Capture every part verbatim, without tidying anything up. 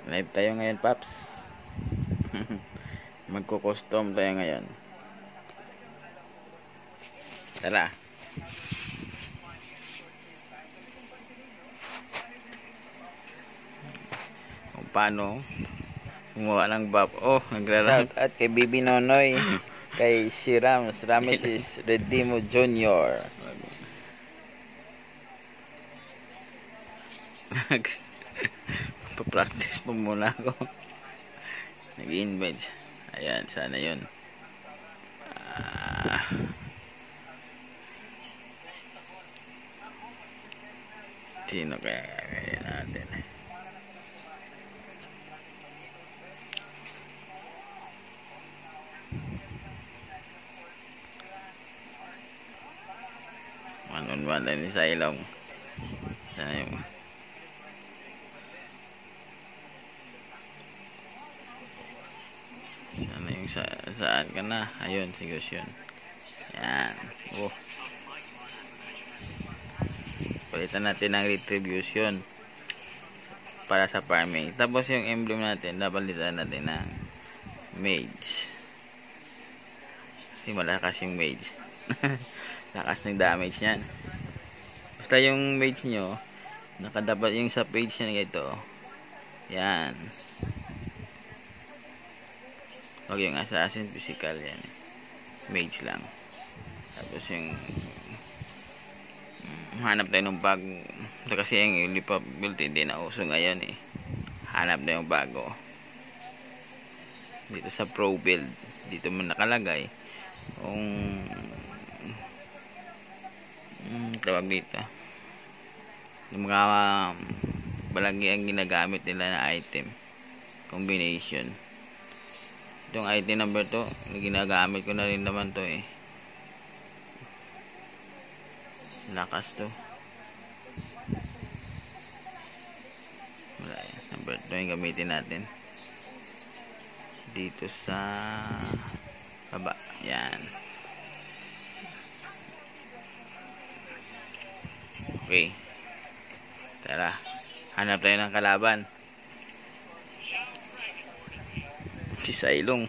Live tayo ngayon, Paps. Magko-custom tayo ngayon. Tara. Kung paano gumawa ng bap. Oh, nagra-rap. Shout out kay Bibi Nonoy. Kay si Rams. Ramesis Redimo Junior Pa-practice pa muna ako. Nag-invite. Ayan, sana yun. Ah. Sino kaya gagawin natin? One on one lang ni Sailong. Sana yung Sana yung sa, saan ka na? Ayun, siguro yun. Yan. Oh. Palitan natin ang retribution para sa farming. Tapos yung emblem natin, napalitan natin ng mage. Kasi malakas yung mage. Lakas ng damage niyan. Basta yung mage nyo, nakadapat yung sa page niya ito. Yan. Huwag yung assassin physical yan. Mage lang. Tapos yung um, hanap tayo ng bag. Kasi yung lipap build hindi na uso ngayon eh. Hanap na yung bago. Dito sa pro build. Dito mo nakalagay. Kung um, tawag dito. Yung mga um, balagi ang ginagamit nila na item. Combination. Itong item number to, ginagamit ko na rin naman to eh. Lakas to. Wala yan. Number two yung gamitin natin. Dito sa baba. Yan. Okay. Tara. Hanap tayo ng kalaban. Si Sailong.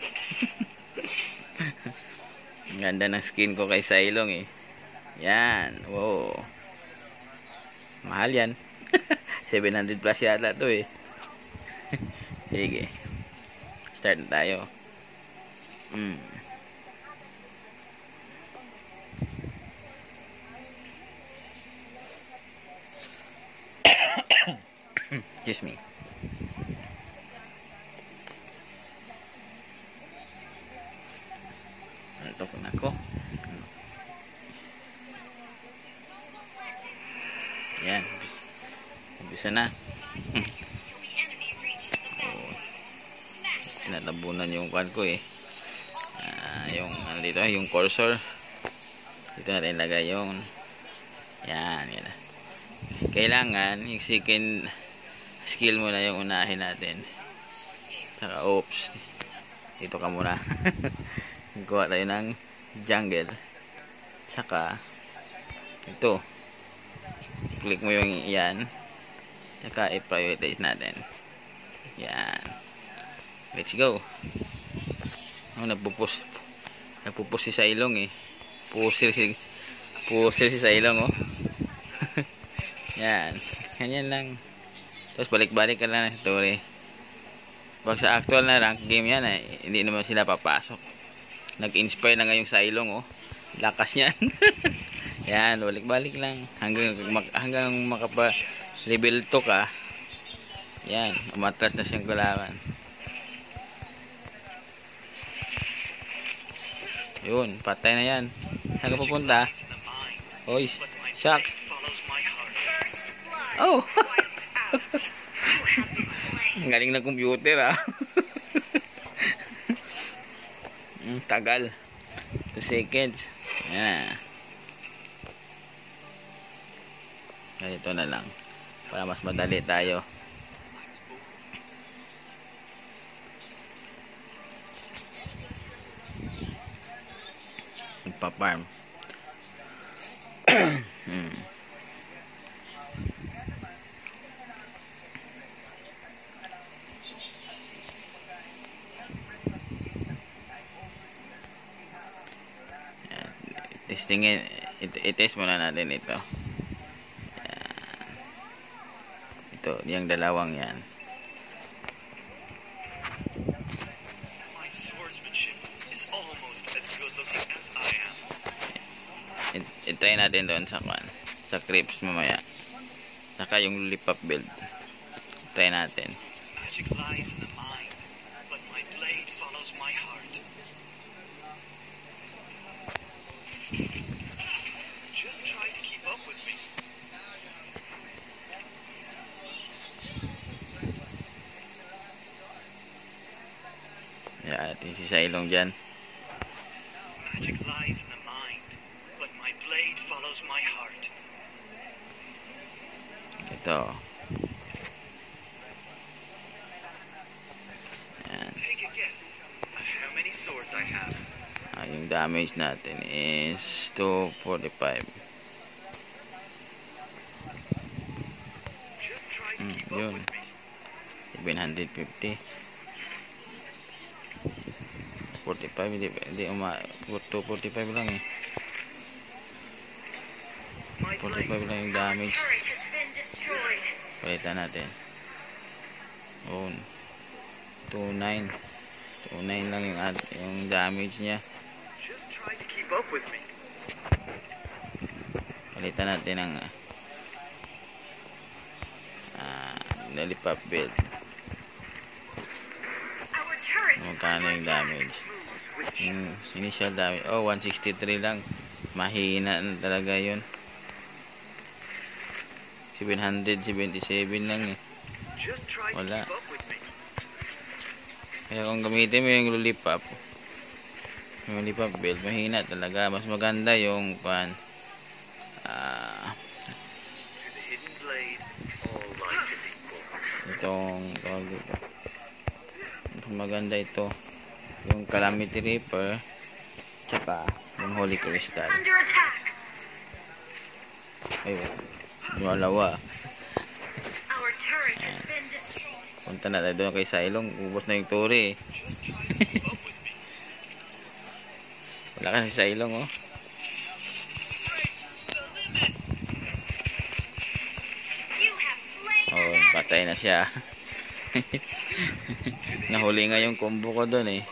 Ang ganda ng skin ko kay Sailong eh. Yan. Wow. Mahal yan. seven hundred plus yata to eh. Sige. Start na tayo. Mm. Excuse me. Ito po na ako. Yan. Umpisa na. Oh. Tinatabunan yung kan ko eh. Uh, yung ano dito, yung cursor. Dito natin ilagay yung yan, yan. Kailangan yung second skill muna yung unahin natin. Saka oops. Dito ka muna. Gawa tayo ng jungle. Saka ito. Click mo yung yan. Saka i-prioritize natin. Yan. Let's go. Oh, nagpupus. Nagpupus si Sailong eh. Pusil si Pusil si Sailong oh. Yan. Ganyan lang. Tapos balik-balik ka lang ng story. Pag sa actual na rank game yan eh, hindi naman sila papasok. Nag-inspire na ngayong Sailong oh. Lakas niyan. Yan, balik-balik lang hanggang hanggang makapa level two ka. Yan, umatras na siyang kalaban. Yun, patay na yan. Saan ka pupunta? Oy, shock. Oh. Galing ng computer ah. Tagal. two seconds. Yan. Ito na lang para mas madali tayo. Magpa-farm. hmm. testingin, it- itest muna natin ito. Yan. Ito, yung dalawang yan. My swordsmanship is almost as good looking as I am. It- itry natin doon sa kwan, sa creeps mamaya. Saka yung lollipop build. Try natin. Magic lies in the mind, but my blade follows my heart. Just try to keep up with me. Yan, atin si Sailong dyan. Magic lies in the mind, but my blade follows my heart. Ito. Yan. Take a guess at how many swords I have. Ah, yung damage natin is two forty-five. Just try to Hmm, keep yun. up with me. seven fifty. forty-five, hindi, hindi uma, two forty-five lang eh. My blade. forty-five lang yung damage. Turret has been destroyed. Palitan natin. Oh, two nine. two nine lang yung, ad, yung damage niya. Just try to keep up with me. Palitan natin ng ah, lollipop build. Our turret is Magkano under yung attack. damage? Moves with you. Yung initial damage. Oh, one sixty-three lang. Mahina na talaga yun. seven seventy-seven lang eh. Just try to Wala. keep up with me. Kaya kung gamitin mo yung lollipop, yung lollipop build, mahina talaga. Mas maganda yung pan ah, To the hidden blade, all life is equal. itong tawag dito. Mas maganda ito. Yung Calamity Reaper tsaka yung Holy Crystal. Under attack. Ayun. Dalawa. Our turret has been destroyed. Punta na tayo doon kay Sailong. Ubos na yung turi eh. Just try to keep up with me. Wala ka si Sailong oh. You have slain Oh, an enemy. patay na siya. Nahuli nga yung combo ko doon eh.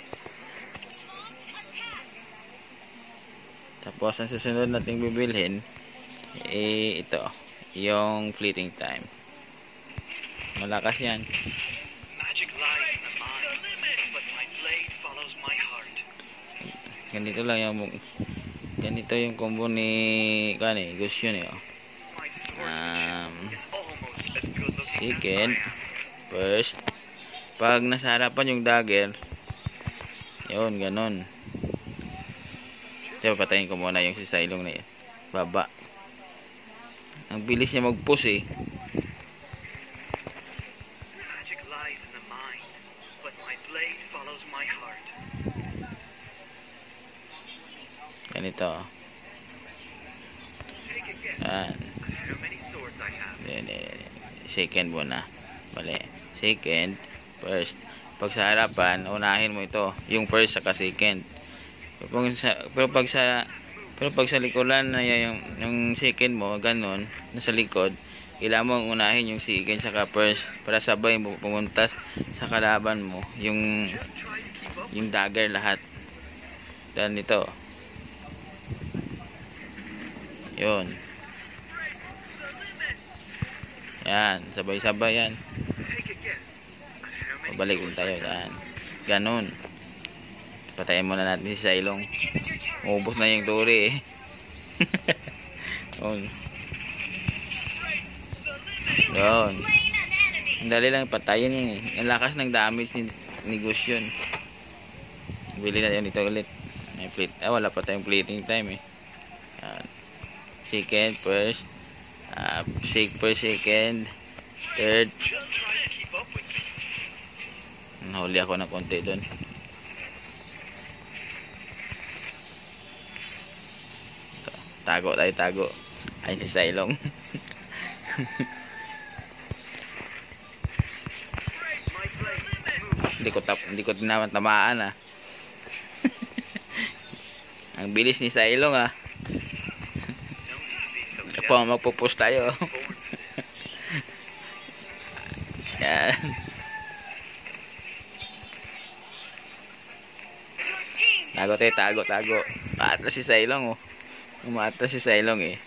Tapos ang susunod nating bibilhin eh ito, yung fleeting time. Malakas yan. Magic lies in the mind, but my blade follows my heart. Ganito lang yung ganito yung combo ni kani, Gus yun eh. Oh. My swordsmanship Um, is almost as good looking second, as I am. first, pag nasa harapan yung dagger, yun, ganun. Diba, patayin ko muna yung si Sailong na yun. Baba. Ang bilis niya mag-push eh. Magic lies in the mind, but my blade follows my heart. Ganito. Take a guess Yan. at how many swords I have. Yan, eh, second muna. Mali. Second, first. Pag sa harapan, unahin mo ito. Yung first saka second. Pero pag sa, pero pag sa pero pag sa likuran na yung, yung second mo, ganun, nasa likod, kailangan mong unahin yung second saka first para sabay mo pumuntas sa kalaban mo yung Just try to keep up. yung dagger lahat. Dan nito. Yun. Yan, sabay-sabay yan. Take a guess at how many Pabalik din swords tayo I have. daan. Ganun. Patayin muna natin si Sailong. Your turret Ubos na yung turi eh. Yun. Yun. slain an enemy. Ang dali lang patayin yun eh. Ang lakas ng damage ni, ni Gus yun. Bili na yun dito ulit. May plate. Ah, wala pa tayong plating time eh. Yan. Second, first. Uh, sec per second. Third. Just try to keep up with me. Nahuli ako ng konti doon. Tago tayo, tago. Ay, si Sailong. My blade moves. Hindi ko tap, hindi ko tinaman tamaan ah. Ang bilis ni Sailong ah. po, magpo-post tayo. Born for this. Yan. Your team Tago tayo, tago, destroyed a tago. turret. Maatras si Sailong oh. Umaatras si Sailong eh.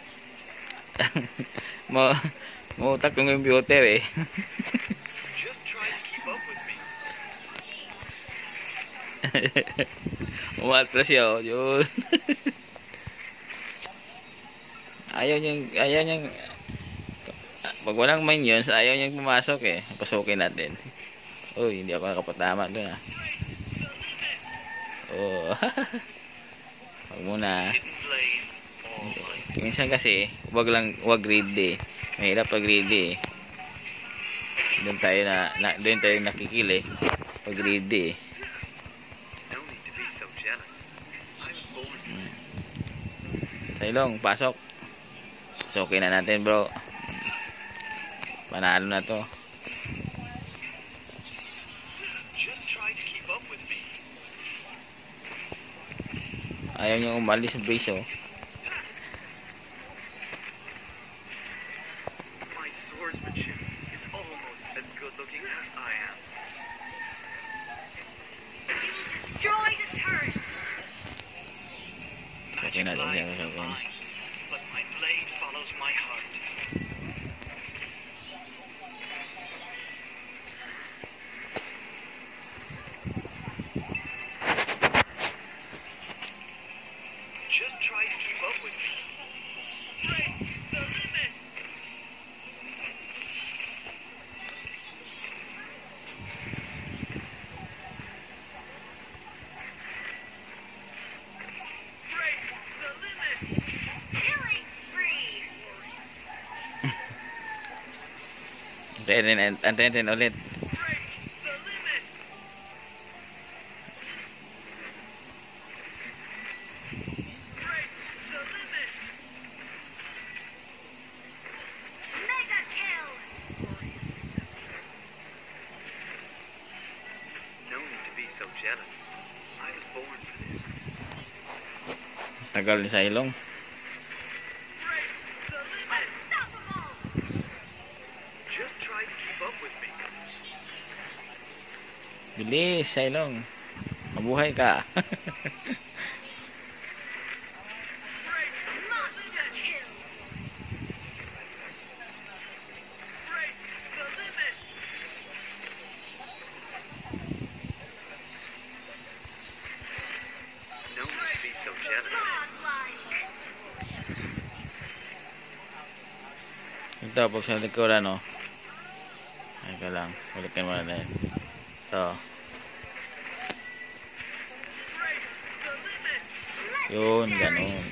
Mo, Mautak yung computer eh. Just try to keep up with me. Umatras siya oh. Yun. Ayaw niyang, ayaw niyang, pag walang minions, ayaw niyang pumasok eh. Pasukin natin. Uy, hindi ako nakapatama doon ah. Oh. Wag muna. Hidden blade. All mine. Minsan kasi, wag lang, wag greedy. Mahirap pag greedy. Doon tayo na, na doon tayo nakikili. Pag greedy. No need to be so jealous. I was born for this. Sailong, pasok. Pasukin na natin bro. Panalo na to. Just try to keep up with me. Ayaw niya umalis sa base oh. My swordsmanship is almost as good looking as I am. You destroyed a turret. Okay Magic na din lies siya, in the okay. mind, but my blade follows my heart. Just try to keep up with me. Break the limits. Break the limits. Killing spree. Antayin din, antayin din ulit. Break the limits. Break the limits. Mega kill. No need to be so jealous. I was born for this. Tagal ni Sailong. Break the limits. Unstoppable. Just try to keep up with me. Bilis, Sailong. Mabuhay ka. Break Monster kill. break the limits. No need to be so jealous. Godlike. Ito, pag sa likuran, no? Ay ka lang. Ulitin mo na na yun. Ito. Break the limits. Yun, Legendary. ganun.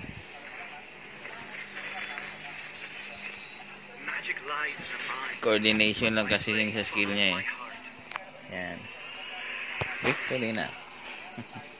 Magic lies in the mind. Coordination lang kasi yung sa skill niya eh. My heart. Yan. Victory na.